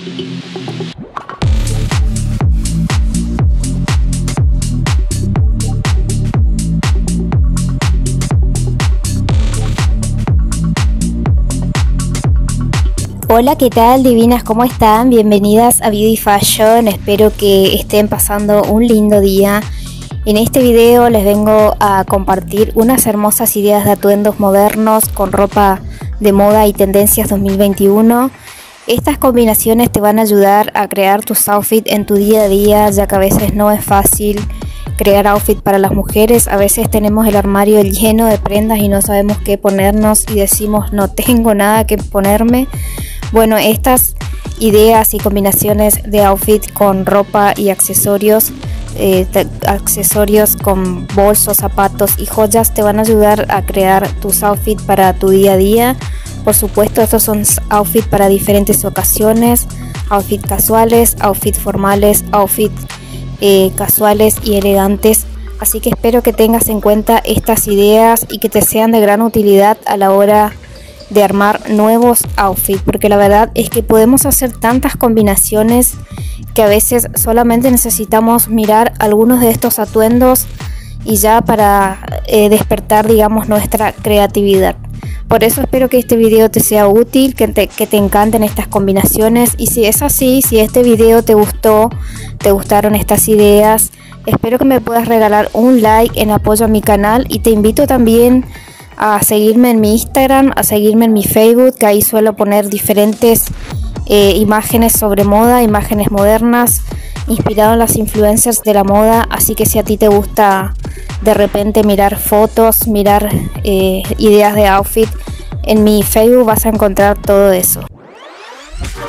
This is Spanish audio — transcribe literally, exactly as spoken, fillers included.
Hola, ¿qué tal, divinas? ¿Cómo están? Bienvenidas a Beauty Fashion. Espero que estén pasando un lindo día. En este video les vengo a compartir unas hermosas ideas de atuendos modernos con ropa de moda y tendencias dos mil veintiuno. Estas combinaciones te van a ayudar a crear tus outfits en tu día a día, ya que a veces no es fácil crear outfit para las mujeres. A veces tenemos el armario lleno de prendas y no sabemos qué ponernos y decimos no tengo nada que ponerme. Bueno, estas ideas y combinaciones de outfit con ropa y accesorios, eh, accesorios con bolsos, zapatos y joyas te van a ayudar a crear tus outfits para tu día a día. Por supuesto, estos son outfits para diferentes ocasiones, outfits casuales, outfits formales, outfits eh, casuales y elegantes. Así que espero que tengas en cuenta estas ideas y que te sean de gran utilidad a la hora de armar nuevos outfits, porque la verdad es que podemos hacer tantas combinaciones que a veces solamente necesitamos mirar algunos de estos atuendos y ya para eh, despertar, digamos, nuestra creatividad. Por eso espero que este video te sea útil, que te, que te encanten estas combinaciones, y si es así, si este video te gustó, te gustaron estas ideas, espero que me puedas regalar un like en apoyo a mi canal, y te invito también a seguirme en mi Instagram, a seguirme en mi Facebook, que ahí suelo poner diferentes eh, imágenes sobre moda, imágenes modernas, inspirado en las influencers de la moda. Así que si a ti te gusta de repente mirar fotos, mirar eh, ideas de outfit, en mi Facebook vas a encontrar todo eso.